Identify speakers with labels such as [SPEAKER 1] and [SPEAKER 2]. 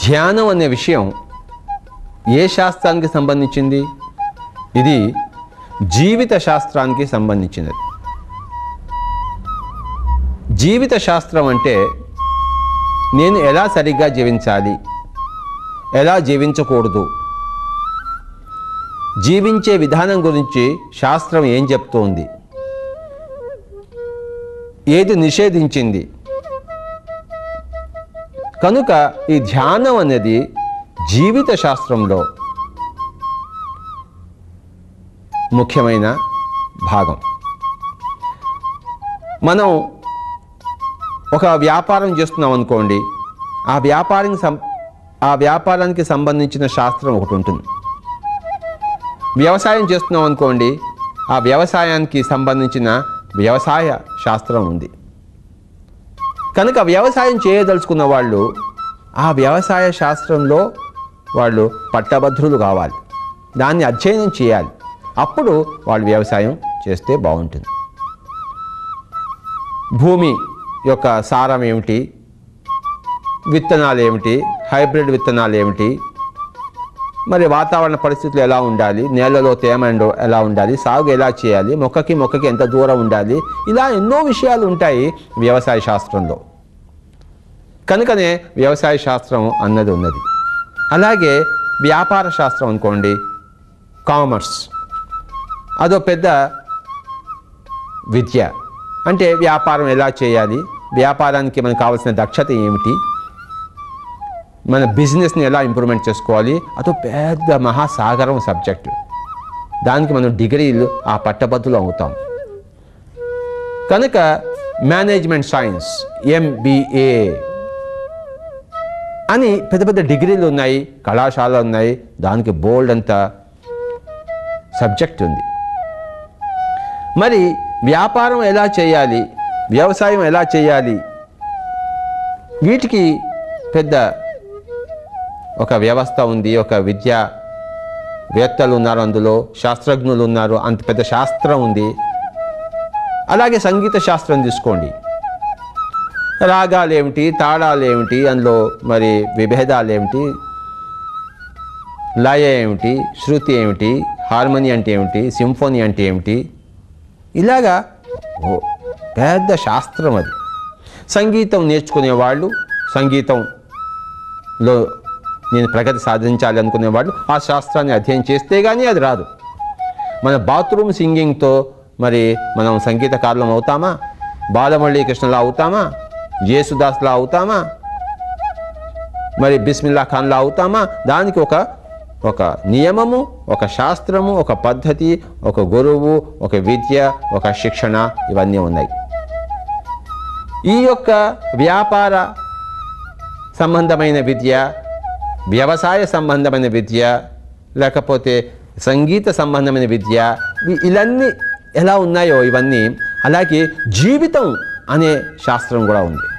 [SPEAKER 1] ధ్యానం అనే విషయం ఏ శాస్త్రానికి సంబంధించింది? ఇది జీవిత శాస్త్రానికి సంబంధించినది. జీవిత శాస్త్రం అంటే నేను ఎలా సరిగ్గా జీవించాలి, ఎలా జీవించకూడదు, జీవించే విధానం గురించి శాస్త్రం ఏం చెప్తోంది, ఏది నిషేధించింది. కనుక ఈ ధ్యానం అనేది జీవిత శాస్త్రంలో ముఖ్యమైన భాగం. మనం ఒక వ్యాపారం చేస్తున్నాం అనుకోండి, ఆ వ్యాపారానికి సంబంధించిన శాస్త్రం ఒకటి ఉంటుంది. వ్యవసాయం చేస్తున్నాం అనుకోండి, ఆ వ్యవసాయానికి సంబంధించిన వ్యవసాయ శాస్త్రం ఉంది. కనుక వ్యవసాయం చేయదలుచుకున్న వాళ్ళు ఆ వ్యవసాయ శాస్త్రంలో వాళ్ళు పట్టభద్రులు కావాలి, దాన్ని అధ్యయనం చేయాలి. అప్పుడు వాళ్ళు వ్యవసాయం చేస్తే బాగుంటుంది. భూమి యొక్క సారం ఏమిటి, విత్తనాలు ఏమిటి, హైబ్రిడ్ విత్తనాలు ఏమిటి, మరి వాతావరణ పరిస్థితులు ఎలా ఉండాలి, నేలలో తేమ ఎలా ఉండాలి, సాగు ఎలా చేయాలి, మొక్కకి ఎంత దూరం ఉండాలి, ఇలా ఎన్నో విషయాలు ఉంటాయి వ్యవసాయ శాస్త్రంలో. కనుకనే వ్యవసాయ శాస్త్రం అన్నది ఉన్నది. అలాగే వ్యాపార శాస్త్రం అనుకోండి, కామర్స్, అదో పెద్ద విద్య. అంటే వ్యాపారం ఎలా చేయాలి, వ్యాపారానికి మనకు కావాల్సిన దక్షత ఏమిటి, మన బిజినెస్ని ఎలా ఇంప్రూవ్మెంట్ చేసుకోవాలి, అదో పెద్ద మహాసాగరం సబ్జెక్టు. దానికి మనం డిగ్రీలు ఆ పట్టభద్రులు అవుతాం. కనుక మేనేజ్మెంట్ సైన్స్, MBA అని పెద్ద పెద్ద డిగ్రీలు ఉన్నాయి, కళాశాలలు ఉన్నాయి, దానికి బోల్డ్ అంత సబ్జెక్ట్ ఉంది. మరి వ్యాపారం ఎలా చేయాలి, వ్యవసాయం ఎలా చేయాలి, వీటికి పెద్ద ఒక వ్యవస్థ ఉంది, ఒక విద్యావేత్తలు ఉన్నారు, అందులో శాస్త్రజ్ఞులు ఉన్నారు, అంత పెద్ద శాస్త్రం ఉంది. అలాగే సంగీత శాస్త్రం తీసుకోండి, రాగాలు ఏమిటి, తాళాలు ఏమిటి, అందులో మరి విభేదాలు ఏమిటి, లయ ఏమిటి, శృతి ఏమిటి, హార్మోని అంటే ఏమిటి, సింఫోనీ అంటే ఏమిటి, ఇలాగా పెద్ద శాస్త్రం అది. సంగీతం నేర్చుకునేవాళ్ళు, సంగీతంలో నేను ప్రగతి సాధించాలి అనుకునేవాళ్ళు ఆ శాస్త్రాన్ని అధ్యయనం చేస్తే కానీ అది రాదు. మన బాత్రూమ్ సింగింగ్తో మరి మనం సంగీతకారులం అవుతామా, బాలమురళీకృష్ణలా అవుతామా, యేసుదాస్లా అవుతామా, మరి బిస్మిల్లా ఖాన్లా అవుతామా? దానికి ఒక నియమము, ఒక శాస్త్రము, ఒక పద్ధతి, ఒక గురువు, ఒక విద్య, ఒక శిక్షణ, ఇవన్నీ ఉన్నాయి. ఈ యొక్క వ్యాపార సంబంధమైన విద్య, వ్యవసాయ సంబంధమైన విద్య, లేకపోతే సంగీత సంబంధమైన విద్య, ఇవన్నీ ఎలా ఉన్నాయో ఇవన్నీ, అలాగే జీవితం అనే శాస్త్రం కూడా ఉంది.